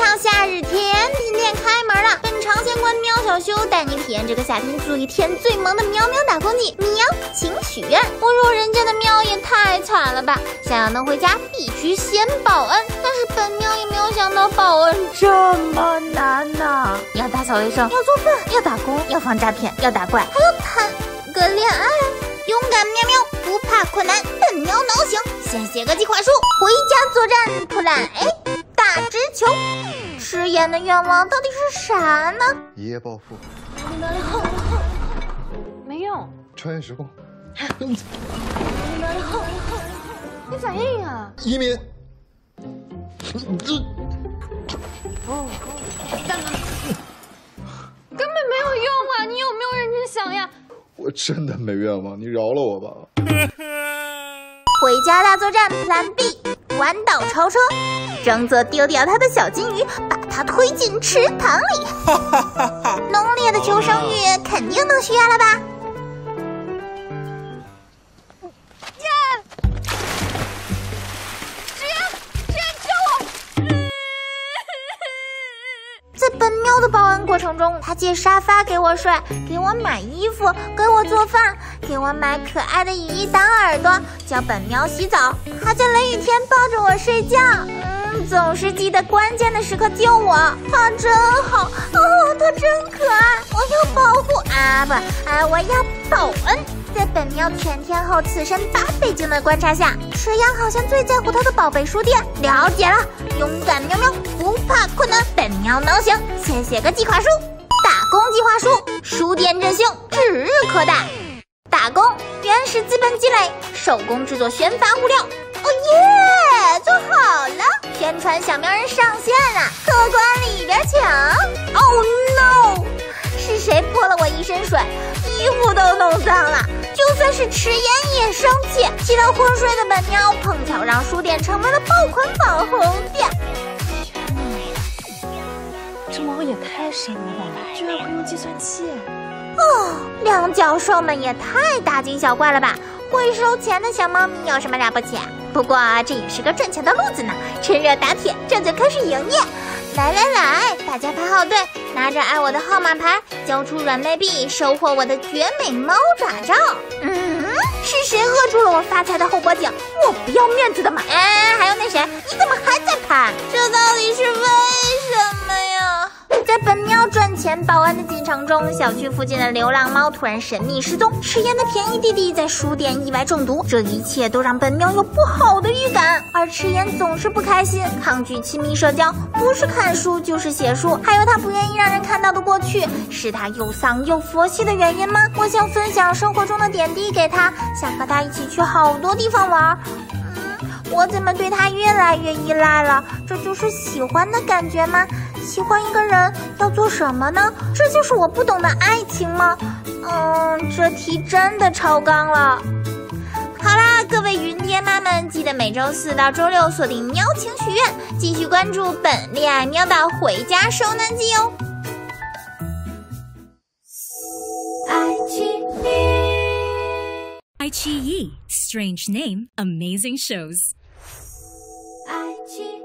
场夏日甜品店开门了！本场先观喵小修带你体验这个夏天最甜最萌的喵喵打工记。喵，请许愿！不入人间的喵也太惨了吧！想要能回家，必须先报恩。但是本喵也没有想到报恩这么难呐！要打扫卫生，要做饭，要打工，要防诈骗，要打怪，还要谈个恋爱。勇敢喵喵，不怕困难，本喵能行。先写个计划书，回家作战。Plan A， 大直球。吃盐的愿望到底是啥呢？ 一夜暴富。 没用。 穿越时空。 你咋样呀？ 移民。 根本没有用啊！你有没有认真想呀？ 我真的没愿望，你饶了我吧。 回家大作战 Plan B， 弯道超车。张泽丢掉他的小金鱼，把它推进池塘里。浓烈的求生欲肯定能许愿了吧？在本喵的报恩过程中，他借沙发给我睡，给我买衣服，给我做饭，给我买可爱的雨衣当耳朵，教本喵洗澡，还在雷雨天抱着我睡觉。总是记得关键的时刻救我，他真好哦，他真可爱，我要保护我要报恩。在本喵全天候此身8倍镜的观察下，池阳好像最在乎他的宝贝书店。了解了，勇敢喵喵，不怕困难，本喵能行。先写个计划书，打工计划书，书店振兴指日可待。打工，原始资本积累，手工制作宣发物料。哦耶，做好了！宣传小喵人上线了，客官里边请。Oh no！ 是谁泼了我一身水，衣服都弄脏了？就算是迟延也生气，气到昏睡的本喵碰巧让书店成为了爆款网红店。 这猫也太神了吧！居然会用计算器！ 两脚兽们也太大惊小怪了吧！会收钱的小猫咪有什么了不起？不过这也是个挣钱的路子呢，趁热打铁，这就开始营业。来，大家排好队，拿着爱我的号码牌，交出软妹币，收获我的绝美猫爪照。是谁扼住了我发财的后脖颈？我不要面子的嘛！还有那谁，你怎么还在拍？这到底是为什么呀？在本喵赚钱报恩的进程中，小区附近的流浪猫突然神秘失踪，迟延的便宜弟弟在书店意外中毒，这一切都让本喵有不好的预感。而迟延总是不开心，抗拒亲密社交，不是看书就是写书，还有他不愿意让人看到的过去，是他又丧又佛系的原因吗？我想分享生活中的点滴给他，想和他一起去好多地方玩。我怎么对他越来越依赖了？这就是喜欢的感觉吗？喜欢一个人要做什么呢？这就是我不懂的爱情吗？这题真的超纲了。好啦，各位云爹妈们，记得每周4到周6锁定喵情许愿，继续关注本恋爱喵的回家收难记哦。 iQIYI, strange name, amazing shows. iQIYI